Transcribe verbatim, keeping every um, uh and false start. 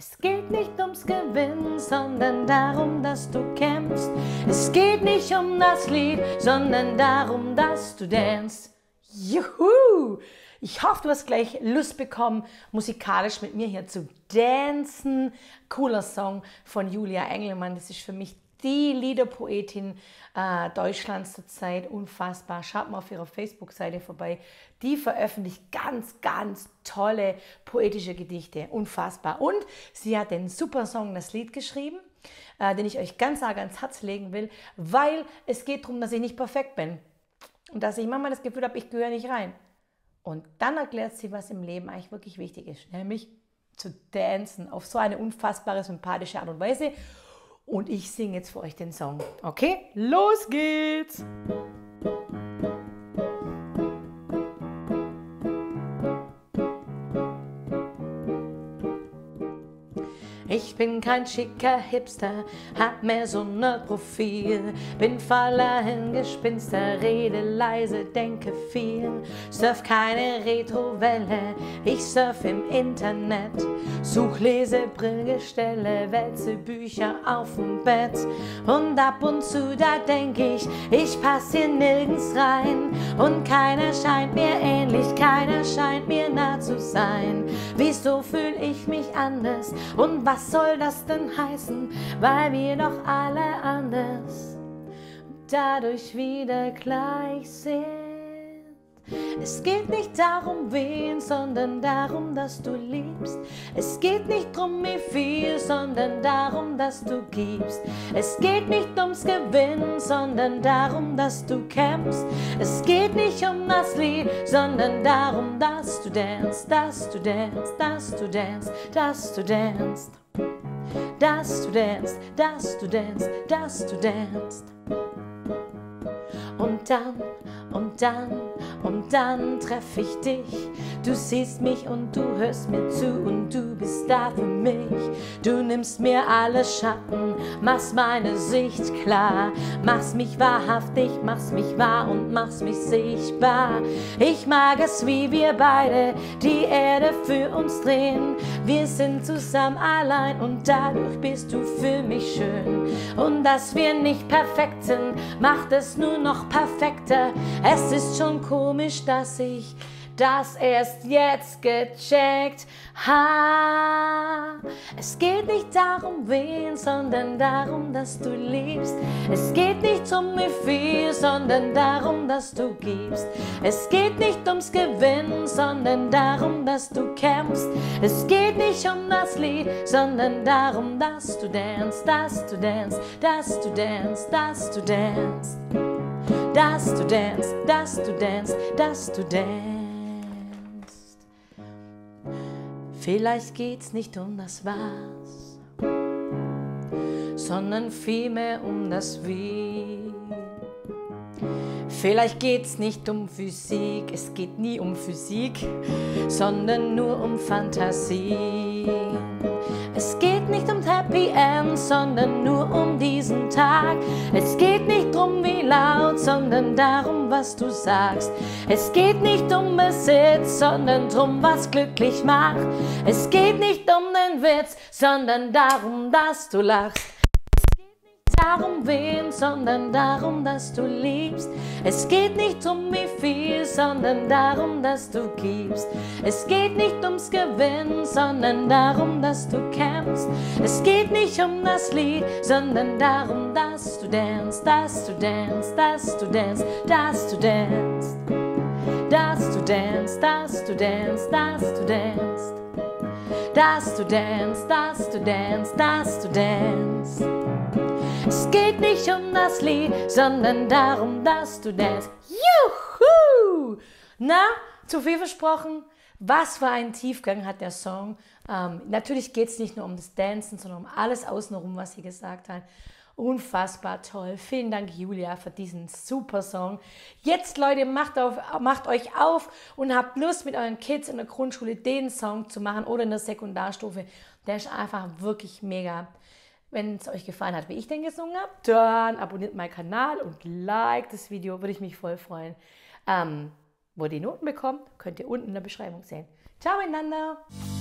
Es geht nicht ums Gewinnen, sondern darum, dass du kämpfst. Es geht nicht um das Lied, sondern darum, dass du danst. Juhu! Ich hoffe, du hast gleich Lust bekommen, musikalisch mit mir hier zu dancen. Cooler Song von Julia Engelmann. Das ist für mich die Liederpoetin äh, Deutschlands zurzeit. Unfassbar. Schaut mal auf ihrer Facebook-Seite vorbei. Die veröffentlicht ganz, ganz tolle poetische Gedichte. Unfassbar. Und sie hat den super Song, das Lied geschrieben, äh, den ich euch ganz arg ans Herz legen will, weil es geht darum, dass ich nicht perfekt bin. Und dass ich manchmal das Gefühl habe, ich gehöre nicht rein. Und dann erklärt sie, was im Leben eigentlich wirklich wichtig ist, nämlich zu dancen auf so eine unfassbare, sympathische Art und Weise. Und ich singe jetzt für euch den Song. Okay, los geht's! Ich bin kein schicker Hipster, hab mehr so ne Profil. Bin voller Hingespinster, rede leise, denke viel. Surf keine Retrowelle, ich surf im Internet. Such, lese, Brillengestelle, wälze Bücher auf dem Bett. Und ab und zu, da denk ich, ich pass hier nirgends rein. Und keiner scheint mir ähnlich, keiner scheint mir nah zu sein. Wieso fühl ich mich anders und was soll das denn heißen, weil wir doch alle anders dadurch wieder gleich sind. Es geht nicht darum, wen, sondern darum, dass du liebst. Es geht nicht drum, wie viel, sondern darum, dass du gibst. Es geht nicht ums Gewinnen, sondern darum, dass du kämpfst. Es geht nicht um das Lied, sondern darum, dass du danst, dass du danst, dass du danst, dass du danst. Dass du danst, dass du danst, dass du danst. Und dann, und dann, und dann treff ich dich. Du siehst mich und du hörst mir zu und du bist da für mich. Du nimmst mir alle Schatten, machst meine Sicht klar, machst mich wahrhaftig, machst mich wahr und machst mich sichtbar. Ich mag es, wie wir beide die Erde für uns drehen. Wir sind zusammen allein und dadurch bist du für mich schön. Und dass wir nicht perfekt sind, macht es nur noch perfekter. Es ist schon komisch, dass ich das erst jetzt gecheckt habe. Es geht nicht darum, wen, sondern darum, dass du liebst. Es geht nicht um wie viel, sondern darum, dass du gibst. Es geht nicht ums Gewinnen, sondern darum, dass du kämpfst. Es geht nicht um das Lied, sondern darum, dass du danst, dass du danst, dass du danst, dass du danst. Dass du danst, dass du danst, dass du danst. Vielleicht geht's nicht um das Was, sondern vielmehr um das Wie. Vielleicht geht's nicht um Physik, es geht nie um Physik, sondern nur um Fantasie. Es geht nicht um Happy End, sondern nur um diesen Tag. Es geht nicht drum wie laut, sondern darum, was du sagst. Es geht nicht um Besitz, sondern drum, was glücklich macht. Es geht nicht um den Witz, sondern darum, dass du lachst. Darum wen, sondern darum, dass du liebst. Es geht nicht um wie viel, sondern darum, dass du gibst. Es geht nicht ums Gewinnen, sondern darum, dass du kämpfst. Es geht nicht um das Lied, sondern darum, dass du danst, dass du danst, dass du danst, dass du danst. Dass du danst, dass du danst, dass du danst. Dass du danst, dass du danst, dass du danst. Es geht nicht um das Lied, sondern darum, dass du danst. Juhu! Na, zu viel versprochen? Was für einen Tiefgang hat der Song? Ähm, natürlich geht es nicht nur um das Dancen, sondern um alles außenrum, was sie gesagt hat. Unfassbar toll. Vielen Dank, Julia, für diesen super Song. Jetzt, Leute, macht, auf, macht euch auf und habt Lust, mit euren Kids in der Grundschule den Song zu machen oder in der Sekundarstufe. Der ist einfach wirklich mega. Wenn es euch gefallen hat, wie ich den gesungen habe, dann abonniert meinen Kanal und liked das Video, würde ich mich voll freuen. Ähm, wo ihr die Noten bekommt, könnt ihr unten in der Beschreibung sehen. Ciao miteinander!